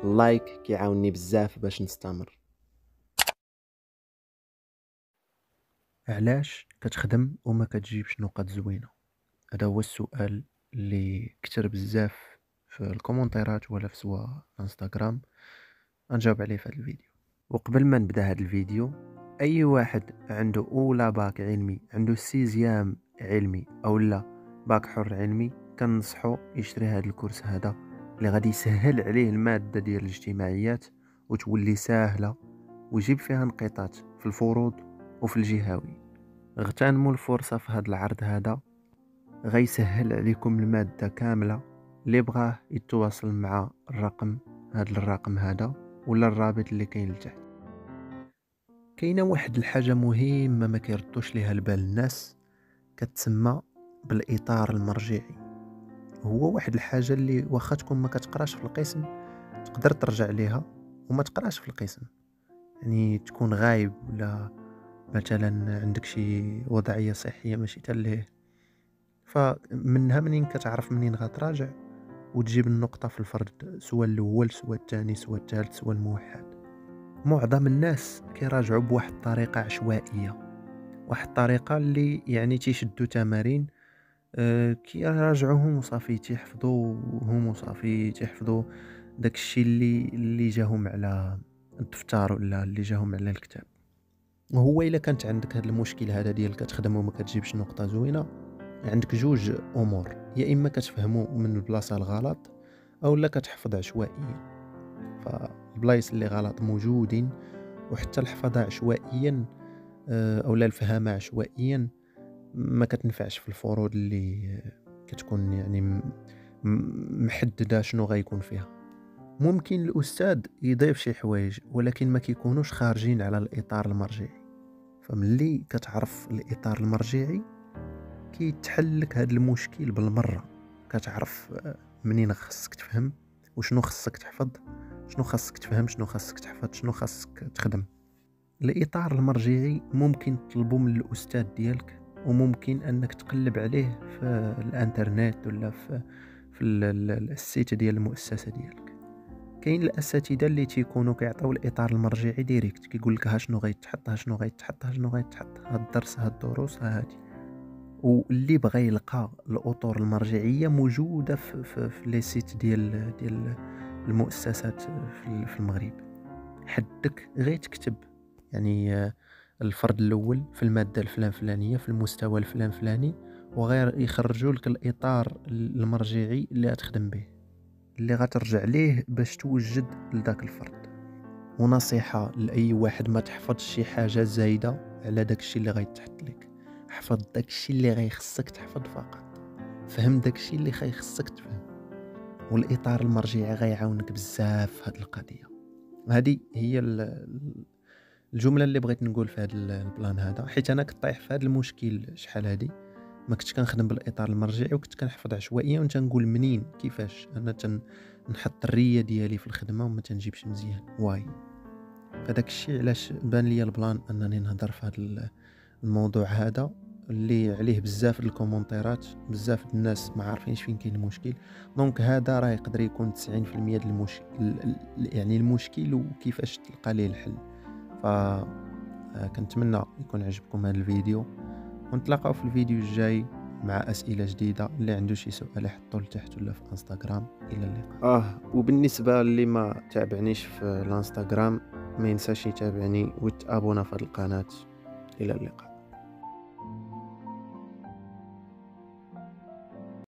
اللايك كيعاونني بزاف باش نستمر. علاش كتخدم وما كتجيبش نقط زوينه؟ هذا هو السؤال اللي كثر بزاف في الكومنتيرات ولا في سوا انستغرام. غنجاوب عليه في هذا الفيديو. وقبل ما نبدا هذا الفيديو، اي واحد عنده اولا باك علمي، عنده سيزيام علمي او لا باك حر علمي، كنصحو يشري هذا الكورس هذا اللي غادي يسهل عليه الماده ديال الاجتماعيات وتولي ساهله ويجيب فيها انقطاعات في الفروض وفي الجهوي. اغتنموا الفرصه في هذا العرض هذا، غيسهل عليكم الماده كامله. اللي بغاه يتواصل مع الرقم هذا ولا الرابط اللي كاين لتحت. كاينه واحد الحاجه مهمه ما كيردوش ليها البال الناس، كتسمى بالاطار المرجعي. هو واحد الحاجه اللي واخا تكون ما كتقراش في القسم تقدر ترجع ليها وما تقراش في القسم. يعني تكون غايب ولا مثلا عندك شي وضعيه صحيه ماشي تليه، فمنها منين كتعرف منين غتراجع وتجيب النقطه في الفرد، سواء الاول سواء الثاني سواء الثالث سواء الموحد. معظم الناس كيراجعوا بواحد الطريقه عشوائيه، واحد الطريقه اللي يعني تيشدوا تمارين كيراجعوهم وصافي تيحفظوهم وصافي تيحفظوا داكشي اللي جاهم على الدفتر ولا اللي جاهم على الكتاب. وهو الا كانت عندك هذا المشكل هذا ديال كتخدم وما كتجيبش نقطه زوينه، عندك جوج امور: يا اما كتفهموا من البلاصه الغلط او لا كتحفظ عشوائيا. فالبلايص اللي غلط موجودين، وحتى الحفظ عشوائيا او لا الفهامه عشوائيا ما كتنفعش في الفروض اللي كتكون يعني محدده شنو غيكون فيها. ممكن الاستاذ يضيف شي حوايج ولكن ما كيكونوش خارجين على الاطار المرجعي. فملي كتعرف الاطار المرجعي كيتحل لك هذا المشكل بالمره. كتعرف منين خصك تفهم وشنو خصك تحفظ، شنو خصك تفهم، شنو خصك تحفظ، شنو خصك تخدم. الاطار المرجعي ممكن تطلبه من الاستاذ ديالك، وممكن انك تقلب عليه في الانترنت ولا في السيت ديال المؤسسه ديالك. كاين الاساتذه اللي تيكونوا كيعطيو الاطار المرجعي ديريكت، كيقول لك ها شنو غيتحط ها شنو غيتحط ها شنو غيتحط، ها الدرس ها الدروس ها هادي. واللي بغى يلقى الاطر المرجعيه موجوده في لي سيت ديال المؤسسات في المغرب. حدك غير تكتب يعني الفرد الاول في الماده الفلانيه في المستوى الفلاني، وغير يخرجوا لك الاطار المرجعي اللي غتخدم به، اللي غترجع ليه باش توجد لذاك الفرد. ونصيحه لاي واحد: ما تحفظش شي حاجه زايده على داكشي اللي غيتحط لك. حفظ داكشي اللي غيخصك تحفظ فقط، فهم داكشي اللي خصك تفهم، والاطار المرجعي غيعاونك بزاف في هذه القضيه. هذه هي الجمله اللي بغيت نقول في هذا البلان هذا، حيت انا كنت طايح في هذا المشكل شحال هذه. ما كنتش كنخدم بالاطار المرجعي وكنت كنحفظ عشوائيا وتنقول منين كيفاش انا نحط الريه ديالي في الخدمه وما تنجيبش مزيان واي. فداك الشيء علاش بان لي البلان انني نهضر في هذا الموضوع هذا اللي عليه بزاف الكومنتيرات، بزاف الناس ما عارفينش فين كاين المشكل. دونك هذا راه يقدر يكون 90% ديال المشكل، يعني المشكل وكيفاش تلقى ليه الحل. ف كنتمنى يكون عجبكم هذا الفيديو، ونتلاقاو في الفيديو الجاي مع اسئله جديده. اللي عنده شي سؤال يحطوا لتحت ولا في انستغرام. الى اللقاء. وبالنسبه اللي ما تابعنيش في الانستغرام ما ينساش يتابعني ويتابونا في هذه القناه. الى اللقاء.